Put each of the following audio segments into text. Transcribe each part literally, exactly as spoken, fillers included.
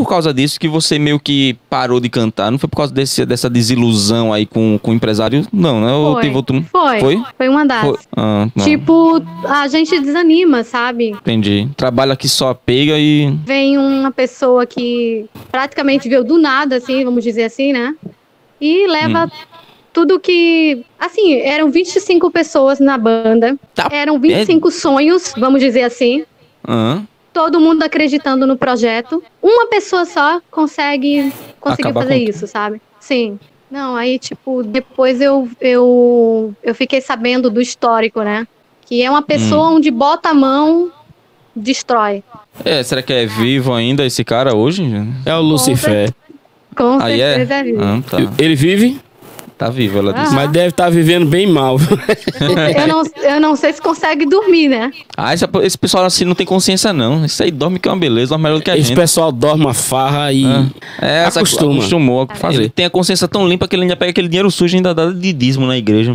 por causa disso que você meio que parou de cantar? Não foi por causa desse, dessa desilusão aí com, com o empresário? Não, né? Ou Foi, teve outro... foi, Foi? foi uma das. Foi. Ah, não. Tipo, a gente desanima, sabe? Entendi. Trabalho aqui só pega e... Vem uma pessoa que praticamente veio do nada, assim, vamos dizer assim, né? E leva... Hum. Tudo que... Assim, eram vinte e cinco pessoas na banda. Tá. Eram vinte e cinco é... sonhos, vamos dizer assim. Uhum. Todo mundo acreditando no projeto. Uma pessoa só consegue conseguiu fazer com... isso, sabe? Sim. Não, aí, tipo, depois eu, eu, eu fiquei sabendo do histórico, né? Que é uma pessoa hum. onde bota a mão, destrói. É, será que é vivo ainda esse cara hoje? É o Lucifer. Com aí certeza é, é vivo. Ah, tá. Ele vive? Tá vivo, ela disse. Ah. Mas deve estar tá vivendo bem mal. eu, não, eu não sei se consegue dormir, né? Ah, esse, esse pessoal assim não tem consciência, não. Isso aí dorme que é uma beleza, dorme melhor do que a esse gente. Esse pessoal dorme uma farra e ah. é, acostuma. acostumou a fazer. Ele tem a consciência tão limpa que ele ainda pega aquele dinheiro sujo e ainda dá de dízimo na igreja.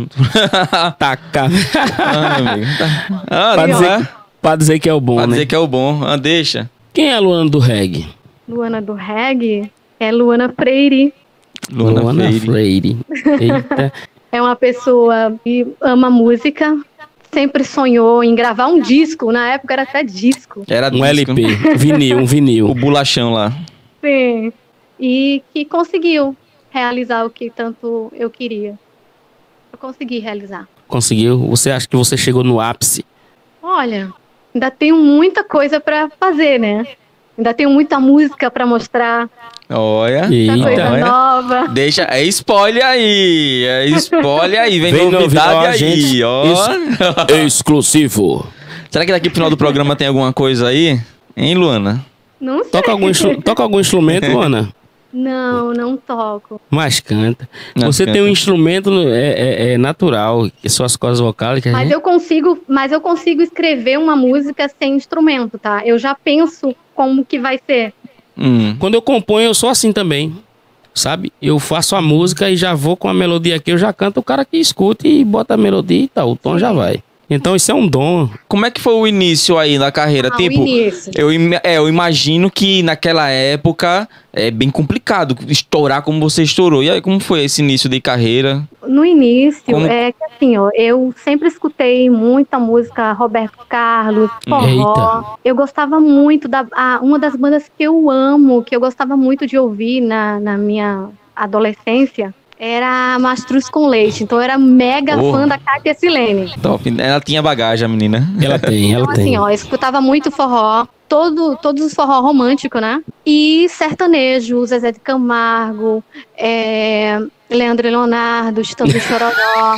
Taca. Ah, meu amigo. Tá. Ah, pra, dizer, é? pra dizer que é o bom, pra né? Pra dizer que é o bom. Ah, deixa. Quem é a Luana do reggae? Luana do reggae é Luana Freire. Luana, Luana Freire. Freire. Eita. É uma pessoa que ama música, sempre sonhou em gravar um disco. Na época era até disco. Era um disco. L P, vinil, um vinil. O bolachão lá. Sim. E que conseguiu realizar o que tanto eu queria. Eu consegui realizar. Conseguiu? Você acha que você chegou no ápice? Olha, ainda tenho muita coisa pra fazer, né? Ainda tenho muita música pra mostrar. Olha, muita coisa olha. nova. Deixa, é spoiler aí, é spoiler aí, vem, vem novidade aí, gente, ó. Ex exclusivo. Será que daqui pro final do programa tem alguma coisa aí? Hein, Luana? Não sei. Toca algum, toca algum instrumento, Luana? Não, não toco. Mas canta. Mas você canta. tem um instrumento é, é, é natural, que são as cordas vocais. Mas gente... eu consigo, mas eu consigo escrever uma música sem instrumento, tá? Eu já penso como que vai ser. Hum. Quando eu componho, eu sou assim também, sabe? Eu faço a música e já vou com a melodia aqui, eu já canto, o cara que escute e bota a melodia e tal, o tom já vai. Então isso é um dom. Como é que foi o início aí na carreira? Ah, tipo, o início. Eu, é, eu imagino que naquela época é bem complicado estourar como você estourou. E aí, como foi esse início de carreira? No início, como... é que assim, ó, eu sempre escutei muita música Roberto Carlos, forró. Eita. Eu gostava muito da a, uma das bandas que eu amo, que eu gostava muito de ouvir na, na minha adolescência. Era Mastruz com Leite, então eu era mega oh. fã da Kátia Silene. Top, ela tinha bagagem, a menina. Ela tem, ela então, tem. Assim, ó, eu escutava muito forró, todo, todos os forró romântico, né? E sertanejo, Zezé de Camargo, é, Leandro e Leonardo, Estando Chororó.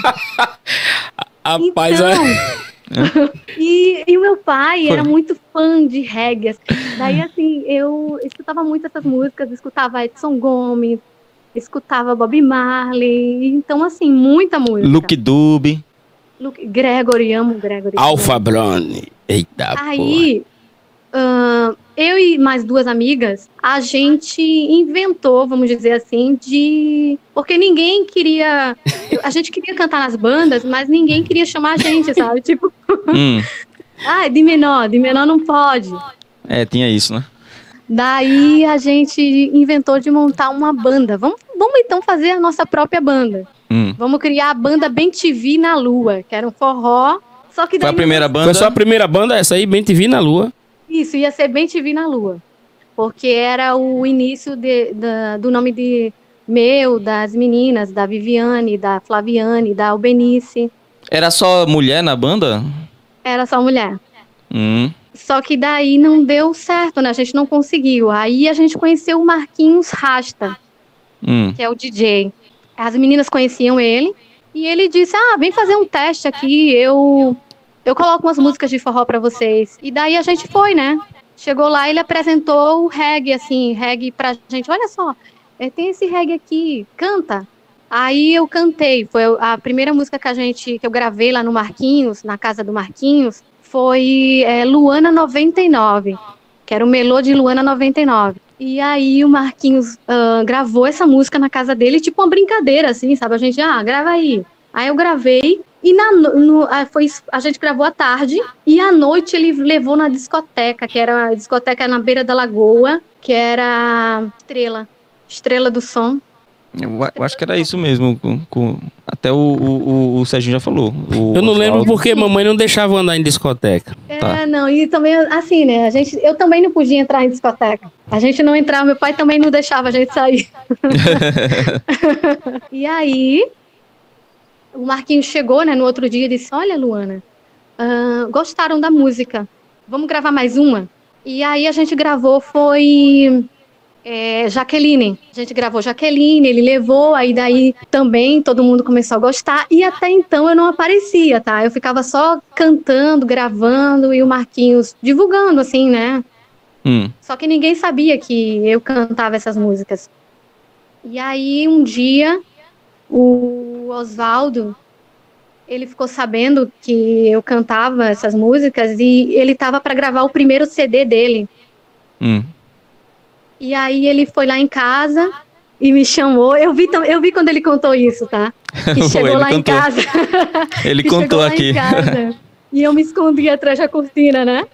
Rapaz, então, e, e o meu pai era muito fã de reggae. Daí, assim, eu escutava muito essas músicas, escutava Edson Gomes, escutava Bob Marley, então assim, muita música. Luke Dube. Luke, Gregory, amo Gregory. Alpha Brown. Eita, Aí, uh, eu e mais duas amigas, a gente inventou, vamos dizer assim, de... Porque ninguém queria... A gente queria cantar nas bandas, mas ninguém queria chamar a gente, sabe? Tipo... Hum. Ah, de menor, de menor não pode. É, tinha isso, né? Daí a gente inventou de montar uma banda. Vamos, vamos então fazer a nossa própria banda. Hum. Vamos criar a banda Bem T V na Lua, que era um forró. Só que daí foi a primeira banda? Foi só a primeira banda, essa aí, Bem T V na Lua. Isso, ia ser Bem T V na Lua. Porque era o início de, de, do nome de meu, das meninas, da Viviane, da Flaviane, da Albenice. Era só mulher na banda? Era só mulher. Hum. Só que daí não deu certo, né? A gente não conseguiu. Aí a gente conheceu o Marquinhos Rasta, hum. que é o D J. As meninas conheciam ele. E ele disse, ah, vem fazer um teste aqui, eu, eu coloco umas músicas de forró pra vocês. E daí a gente foi, né? Chegou lá, ele apresentou o reggae, assim, reggae pra gente. Olha só, tem esse reggae aqui, canta. Aí eu cantei. Foi a primeira música que a gente, que eu gravei lá no Marquinhos, na casa do Marquinhos. Foi é, Luana noventa e nove, que era o melô de Luana noventa e nove. E aí o Marquinhos uh, gravou essa música na casa dele, tipo uma brincadeira, assim, sabe? A gente, ah, grava aí. Aí eu gravei E na, no, foi, a gente gravou à tarde, e à noite ele levou na discoteca, que era a discoteca na beira da lagoa, que era Estrela, Estrela do Som. Eu, eu acho que era isso mesmo, com, com, até o, o, o Serginho já falou. O eu não Osvaldo. lembro porque mamãe não deixava andar em discoteca. É, tá. não, e também, assim, né, a gente, eu também não podia entrar em discoteca. A gente não entrava, meu pai também não deixava a gente sair. E aí... O Marquinhos chegou, né, no outro dia e disse, olha, Luana, uh, gostaram da música, vamos gravar mais uma? E aí a gente gravou, foi é, Jaqueline. A gente gravou Jaqueline, ele levou, aí daí também todo mundo começou a gostar, e até então eu não aparecia, tá? Eu ficava só cantando, gravando, e o Marquinhos divulgando, assim, né? Hum. Só que ninguém sabia que eu cantava essas músicas. E aí um dia... O Osvaldo, ele ficou sabendo que eu cantava essas músicas e ele tava para gravar o primeiro C D dele. Hum. E aí ele foi lá em casa e me chamou. Eu vi, eu vi quando ele contou isso, tá? Que chegou ele lá contou. em casa. Ele que contou lá aqui. Em casa, e eu me escondi atrás da cortina, né?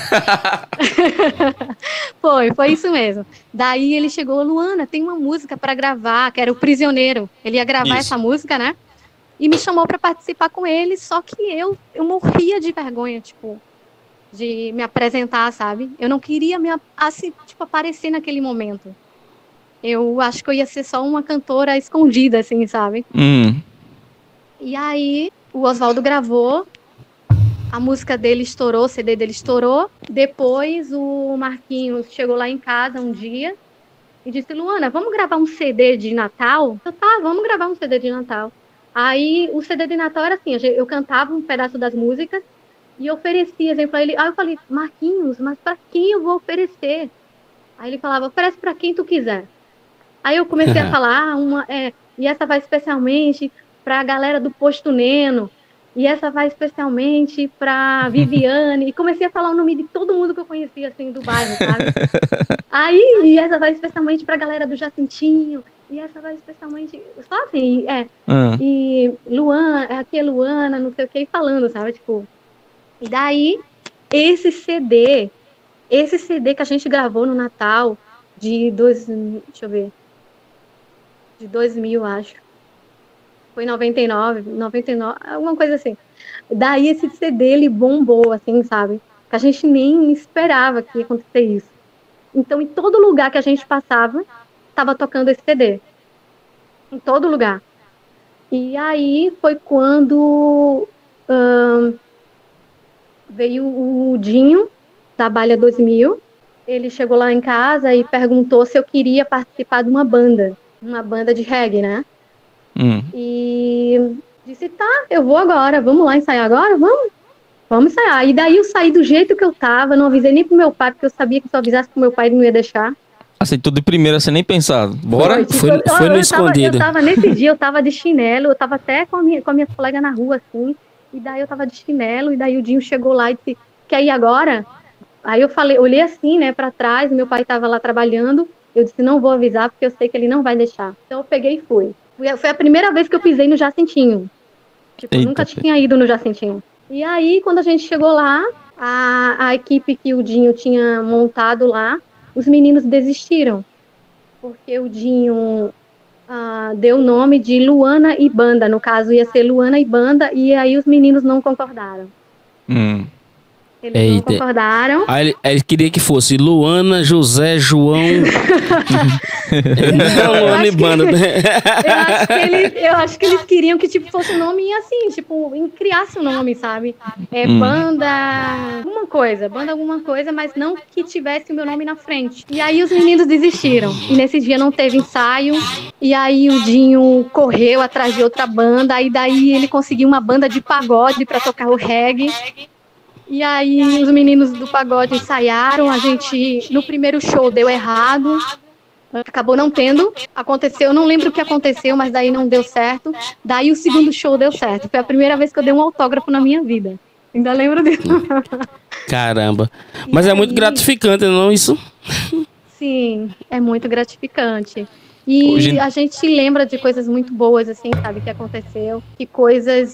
Foi, foi isso mesmo. Daí ele chegou, Luana, tem uma música para gravar, que era o Prisioneiro. Ele ia gravar isso. essa música, né? E me chamou para participar com ele, só que eu, eu morria de vergonha, tipo, de me apresentar, sabe? Eu não queria me assim, tipo, aparecer naquele momento. Eu acho que eu ia ser só uma cantora escondida, assim, sabe? Hum. E aí o Osvaldo gravou. A música dele estourou, o C D dele estourou. Depois o Marquinhos chegou lá em casa um dia e disse, Luana, vamos gravar um C D de Natal? Eu, tá, vamos gravar um C D de Natal. Aí o C D de Natal era assim, eu cantava um pedaço das músicas e oferecia exemplo a ele. Aí eu falei, Marquinhos, mas pra quem eu vou oferecer? Aí ele falava, oferece pra quem tu quiser. Aí eu comecei a falar, uma, é, e essa vai especialmente pra galera do Posto Neno. E essa vai especialmente pra Viviane. E comecei a falar o nome de todo mundo que eu conhecia, assim, do bairro, sabe? Aí, e essa vai especialmente pra galera do Jacintinho. E essa vai especialmente... Só assim, é. Uhum. E Luana, aqui é Luana, não sei o que, falando, sabe? Tipo... E daí, esse C D... Esse C D que a gente gravou no Natal de dois... Deixa eu ver. De dois mil, acho. Foi em noventa e nove, noventa e nove, alguma coisa assim. Daí esse C D, ele bombou, assim, sabe? Que a gente nem esperava que ia acontecer isso. Então, em todo lugar que a gente passava, tava tocando esse C D. Em todo lugar. E aí foi quando hum, veio o Dinho, da Balha dois mil. Ele chegou lá em casa e perguntou se eu queria participar de uma banda. Uma banda de reggae, né? Hum. E disse, tá, eu vou agora, vamos lá ensaiar agora? Vamos, vamos ensaiar. E daí eu saí do jeito que eu tava, não avisei nem pro meu pai, porque eu sabia que se eu avisasse pro meu pai ele não ia deixar. Aceitou de primeira, sem nem pensar. Bora? Foi, tipo, foi, eu, foi no eu escondido. Tava, eu tava nesse dia, eu tava de chinelo, eu tava até com a minha, com a minha colega na rua, assim, e daí eu tava de chinelo, e daí o Dinho chegou lá e disse, quer ir agora? Aí eu falei, olhei assim, né, pra trás, meu pai tava lá trabalhando, eu disse, não vou avisar, porque eu sei que ele não vai deixar. Então eu peguei e fui. Foi a primeira vez que eu pisei no Jacintinho. Tipo, eu nunca tinha ido no Jacintinho. E aí, quando a gente chegou lá, a, a equipe que o Dinho tinha montado lá, os meninos desistiram. Porque o Dinho uh, deu o nome de Luana e Banda. No caso, ia ser Luana e Banda, e aí os meninos não concordaram. Hum. Eles Eita. não concordaram. Aí ele, ele queria que fosse Luana, José, João. Não, Luana e Banda. eu, acho que eles, eu acho que eles queriam que tipo, fosse um nome assim, tipo, criasse um nome, sabe? É, hum. Banda, alguma coisa, banda alguma coisa, mas não que tivesse o meu nome na frente. E aí os meninos desistiram. E nesse dia não teve ensaio. E aí o Dinho correu atrás de outra banda. E daí ele conseguiu uma banda de pagode para tocar o reggae. E aí os meninos do pagode ensaiaram, a gente, no primeiro show deu errado, acabou não tendo, aconteceu, eu não lembro o que aconteceu, mas daí não deu certo, daí o segundo show deu certo, foi a primeira vez que eu dei um autógrafo na minha vida, ainda lembro disso. Caramba, mas e é aí, muito gratificante, não isso? Sim, é muito gratificante. E Hoje... a gente lembra de coisas muito boas, assim, sabe, que aconteceu, que coisas...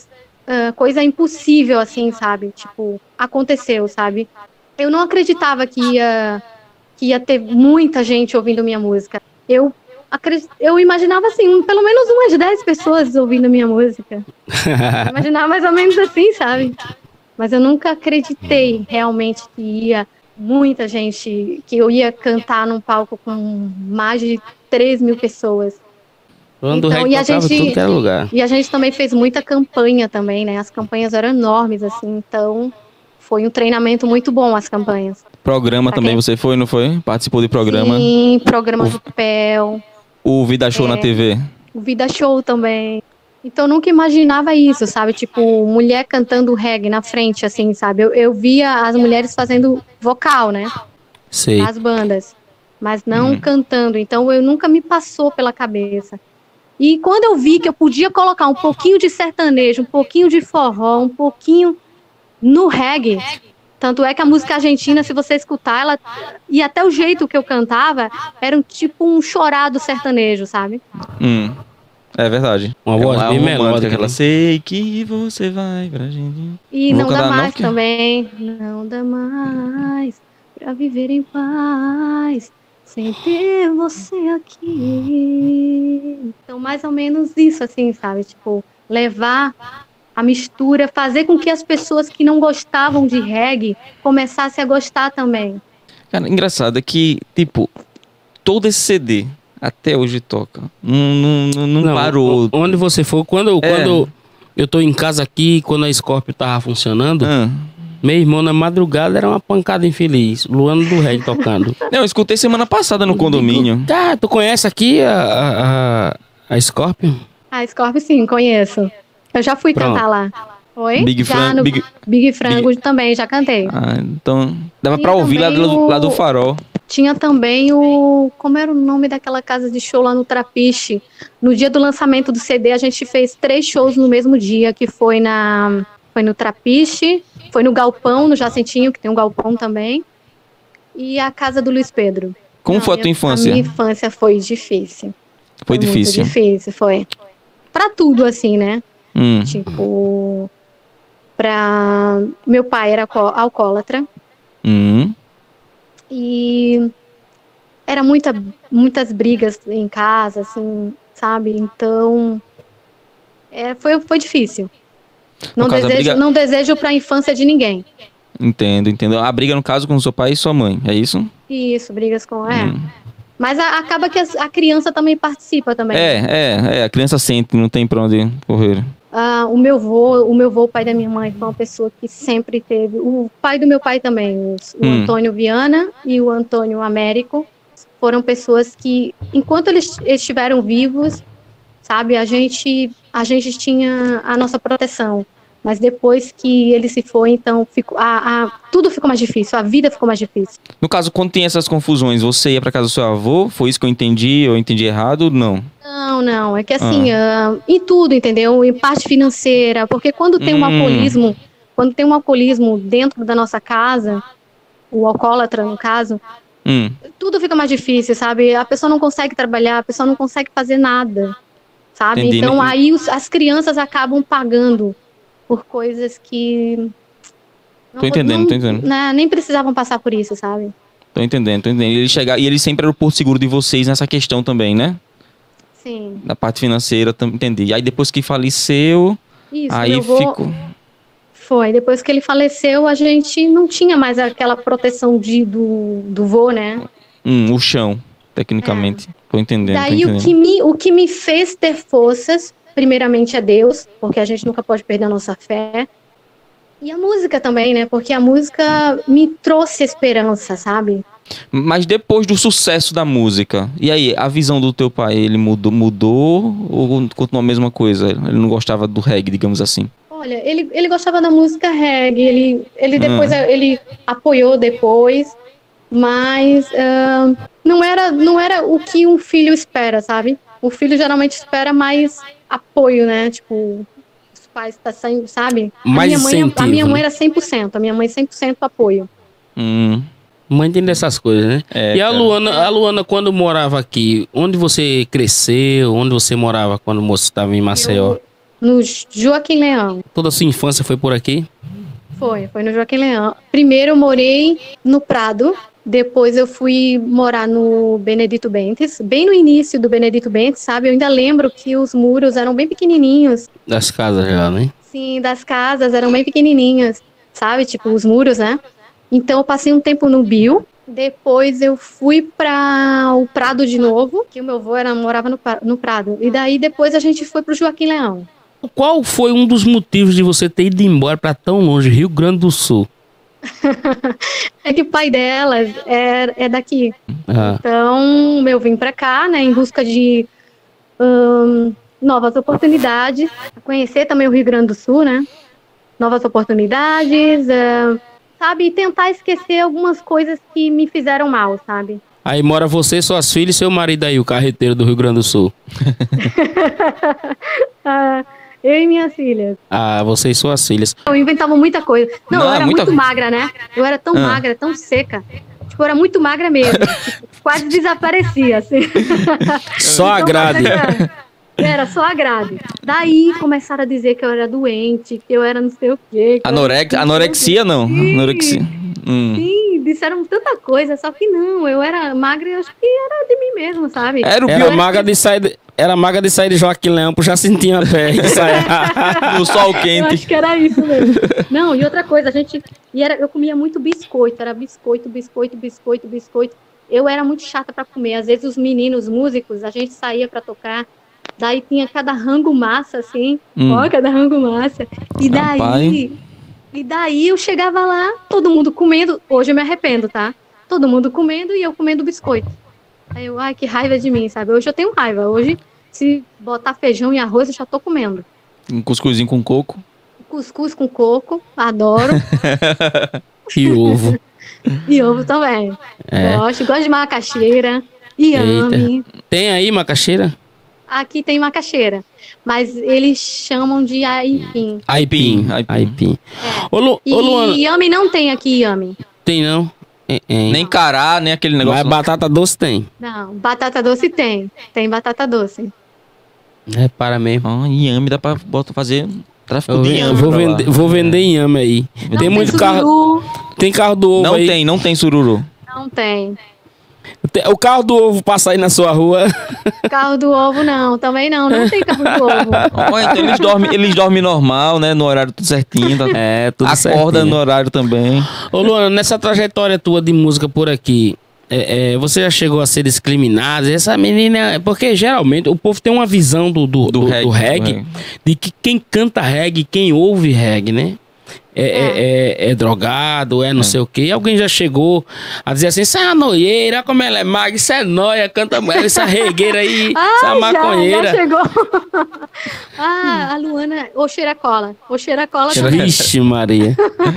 uh, coisa impossível, assim, sabe? Tipo, aconteceu, sabe? Eu não acreditava que ia, que ia ter muita gente ouvindo minha música. Eu, acredit... eu imaginava, assim, pelo menos umas dez pessoas ouvindo minha música. Eu imaginava mais ou menos assim, sabe? Mas eu nunca acreditei realmente que ia muita gente, que eu ia cantar num palco com mais de três mil pessoas. Quando então, o e a gente tudo que era lugar. E a gente também fez muita campanha também, né? As campanhas eram enormes, assim, então foi um treinamento muito bom as campanhas. Programa pra também quem... você foi, não foi? Participou de programa? Sim, programa o... do P E L. O Vida Show é, na T V? O Vida Show também. Então eu nunca imaginava isso, sabe? Tipo, mulher cantando reggae na frente, assim, sabe? Eu, eu via as mulheres fazendo vocal, né? Sei. Nas bandas. Mas não hum. cantando. Então eu nunca me passou pela cabeça. E quando eu vi que eu podia colocar um pouquinho de sertanejo, um pouquinho de forró, um pouquinho no reggae, tanto é que a música argentina, se você escutar, ela e até o jeito que eu cantava, era um tipo um chorado sertanejo, sabe? Hum, é verdade. Uma voz é bem melódica. Ela sei que você vai pra gente. E não dá mais não, também. Não dá mais pra viver em paz. Sem ter você aqui. Então, mais ou menos isso, assim, sabe? Tipo, levar a mistura, fazer com que as pessoas que não gostavam de reggae começassem a gostar também. Cara, engraçado é que, tipo, todo esse C D até hoje toca. Não, não, não, não parou. Onde você for, quando, é. quando eu tô em casa aqui, quando a Scorpio tava funcionando... Ah. Meu irmão, na madrugada, era uma pancada infeliz. Luano do Reggae tocando. Não, eu escutei semana passada no condomínio. Tá, tu conhece aqui a, a, a Scorpio? A Scorpio, sim, conheço. Eu já fui Pronto. cantar lá. Oi? Big já Fran no Big, Big Frango Big... também, já cantei. Ah, então dava tinha pra ouvir lá do, o... lá do Farol. Tinha também o... Como era o nome daquela casa de show lá no Trapiche? No dia do lançamento do C D, a gente fez três shows no mesmo dia, que foi na... Foi no Trapiche, foi no Galpão, no Jacentinho, que tem um galpão também, e a casa do Luiz Pedro. Como Não, foi a tua minha, infância? A minha infância foi difícil. Foi, foi difícil? Muito difícil, foi. Pra tudo, assim, né? Hum. Tipo, pra... Meu pai era alcoólatra. Hum. E era muita, muitas brigas em casa, assim, sabe? Então, é, foi, foi difícil. Não desejo, briga... não desejo pra infância de ninguém. Entendo, entendo. A briga, no caso, com seu pai e sua mãe, é isso? Isso, brigas com... É. Hum. Mas a, acaba que a, a criança também participa também. É, é, é. A criança sente, não tem pra onde correr. Ah, o meu vô, o meu vô, o pai da minha mãe, foi uma pessoa que sempre teve... O pai do meu pai também, o, o hum. Antônio Viana e o Antônio Américo, foram pessoas que, enquanto eles estiveram vivos, sabe, a gente, a gente tinha a nossa proteção. Mas depois que ele se foi, então ficou, a, a, tudo ficou mais difícil, a vida ficou mais difícil. No caso, quando tem essas confusões, você ia para casa do seu avô? Foi isso que eu entendi? Eu entendi errado? Não. Não, não. É que assim, ah. uh, em tudo, entendeu? Em parte financeira. Porque quando tem hum. um alcoolismo, quando tem um alcoolismo dentro da nossa casa, o alcoólatra, no caso, hum. tudo fica mais difícil, sabe? A pessoa não consegue trabalhar, a pessoa não consegue fazer nada, sabe? Entendi. Então aí os, as crianças acabam pagando por coisas que... Não, tô entendendo, não, tô entendendo. Né, nem precisavam passar por isso, sabe? Tô entendendo, tô entendendo. E ele, chega, e ele sempre era o porto seguro de vocês nessa questão também, né? Sim. Na parte financeira, entendi. E aí depois que faleceu, isso, aí ficou... Foi, depois que ele faleceu, a gente não tinha mais aquela proteção de, do, do vô, né? Hum, o chão, tecnicamente. É. Tô entendendo, Daí tô entendendo. O, que me, o que me fez ter forças... Primeiramente é Deus, porque a gente nunca pode perder a nossa fé. E a música também, né? Porque a música me trouxe esperança, sabe? Mas depois do sucesso da música, e aí, a visão do teu pai, ele mudou, mudou ou continuou a mesma coisa? Ele não gostava do reggae, digamos assim? Olha, ele, ele gostava da música reggae, ele, ele depois ah. ele apoiou depois, mas uh, não, era, não era o que um filho espera, sabe? O filho geralmente espera mais apoio, né? Tipo, os pais tá saindo, sabe? Mais a minha mãe, incentivo, a minha mãe né? era cem por cento, a minha mãe cem por cento apoio. Hum. Mãe tem dessas coisas, né? É, e a Luana, a Luana, quando morava aqui, onde você cresceu? Onde você morava quando você estava em Maceió? Eu, No Joaquim Leão. Toda a sua infância foi por aqui? Foi, foi no Joaquim Leão. Primeiro eu morei no Prado, depois eu fui morar no Benedito Bentes, bem no início do Benedito Bentes, sabe? Eu ainda lembro que os muros eram bem pequenininhos. Das casas já, né? Sim, das casas eram bem pequenininhas, sabe? Tipo, os muros, né? Então eu passei um tempo no Bio, depois eu fui para o Prado de novo, que o meu avô era, morava no, no Prado. E daí depois a gente foi pro Joaquim Leão. Qual foi um dos motivos de você ter ido embora para tão longe, Rio Grande do Sul? É que o pai delas é, é daqui. Ah. Então, eu vim para cá, né, em busca de hum, novas oportunidades, conhecer também o Rio Grande do Sul, né? Novas oportunidades, uh, sabe? E tentar esquecer algumas coisas que me fizeram mal, sabe? Aí mora você, suas filhas e seu marido aí, o carreteiro do Rio Grande do Sul. uh, eu e minhas filhas. Ah, você e suas filhas. Eu inventava muita coisa. Não, Não, eu era muita... muito magra, né? Eu era tão ah. magra, tão seca. Tipo, eu era muito magra mesmo. Tipo, quase desaparecia, assim. Só a grade. Era, era só a grade. Daí começaram a dizer que eu era doente, que eu era não sei o quê. Anorex... Era... Anorexia, não? Sim, Anorexia. Hum. Sim, disseram tanta coisa, só que não. Eu era magra e eu acho que era de mim mesmo, sabe? Era, o era magra de sair... De... Era magra de sair de Joaquim Leão, já sentia a pé no sol quente. Eu acho que era isso mesmo. Não, e outra coisa, a gente... E era, eu comia muito biscoito, era biscoito, biscoito, biscoito, biscoito. Eu era muito chata para comer. Às vezes os meninos músicos, a gente saía para tocar, daí tinha cada rango massa, assim. Hum. Ó, cada rango massa. E daí... Rapaz. E daí eu chegava lá, todo mundo comendo. Hoje eu me arrependo, tá? Todo mundo comendo e eu comendo biscoito. Aí eu, ai, que raiva de mim, sabe? Hoje eu tenho raiva. Hoje, se botar feijão e arroz, eu já tô comendo. Um cuscuzinho com coco. Cuscuz com coco, adoro. E ovo. E ovo também. É. Gosto, gosto de macaxeira, inhame. Tem aí macaxeira? Aqui tem macaxeira, mas eles chamam de aipim. Aipim, aipim. aipim. É. Ô, Lu, e ô, Luana... inhame não tem aqui, inhame. Tem não? É, é. Nem cará, nem aquele negócio. Mas batata doce tem. Não, batata doce tem. Tem batata doce. É, para mesmo. Ah, inhame dá pra botar, fazer tráfico eu, de inhame. Vou vender, vou vender inhame aí. Não tem, tem muito sururu. carro. Tem carro do ovo não aí. Não tem, não tem sururu. Não tem. O carro do ovo passa aí na sua rua. Carro do ovo não, também não, não tem carro do ovo. Oh, então eles dormem, eles dormem normal, né? No horário tudo certinho. Tá? É, tudo certinho. Acorda no horário também. Ô Luana, nessa trajetória tua de música por aqui, é, é, você já chegou a ser discriminada? Essa menina... Porque geralmente o povo tem uma visão do, do, do, do, reggae, do reggae, do reggae, de que quem canta reggae, quem ouve reggae, né? É, é. É, é, é drogado, é não é. sei o quê. E alguém já chegou a dizer assim, isso é uma noieira, como ela é magra, isso é nóia, canta mulher, essa regueira aí, ah, essa maconheira. Já, já chegou. Ah, a Luana, ou cheira cola, ou cheira cola também. Vixe Maria.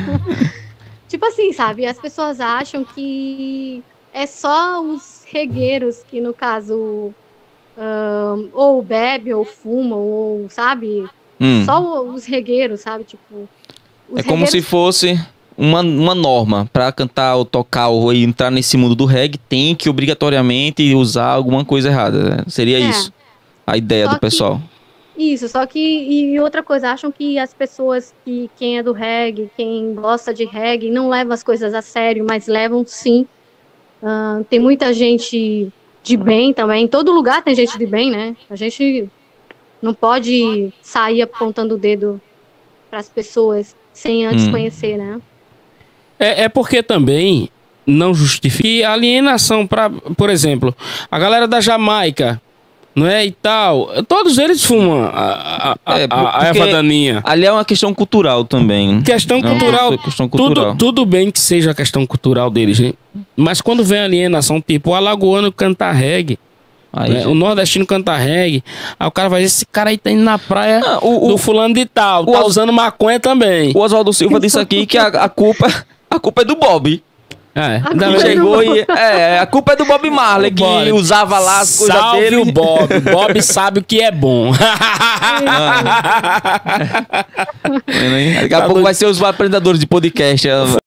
Tipo assim, sabe, as pessoas acham que é só os regueiros que, no caso, um, ou bebem, ou fumam, ou, sabe, hum. só os regueiros, sabe, tipo... Os é como se fosse uma, uma norma para cantar ou tocar ou entrar nesse mundo do reggae, tem que obrigatoriamente usar alguma coisa errada, né? Seria é. isso a ideia só do pessoal. Que, isso, só que e outra coisa, acham que as pessoas que quem é do reggae, quem gosta de reggae, não levam as coisas a sério, mas levam sim. Uh, tem muita gente de bem também, em todo lugar tem gente de bem, né? A gente não pode sair apontando o dedo para as pessoas sem antes hum. conhecer, né? É, é porque também não justifica a alienação para, por exemplo, a galera da Jamaica, não é, e tal, todos eles fumam a, a, é, a, a erva daninha. Ali é uma questão cultural também. Questão é cultural, questão cultural. Tudo, tudo bem que seja a questão cultural deles, né? Mas quando vem a alienação, tipo, o alagoano canta reggae, Aí, né? O nordestino canta reggae. Aí o cara vai dizer, esse cara aí tá indo na praia ah, o, do fulano de tal, tá Os... usando maconha também. O Oswaldo Silva disse aqui que a, a culpa a culpa é do Bob. É, a, chegou e, é, a culpa é do Bob Marley, que Bob. usava lá as coisas Salve dele. o Bob. Bob sabe o que é bom. Daqui a pouco vai ser os apresentadores de podcast.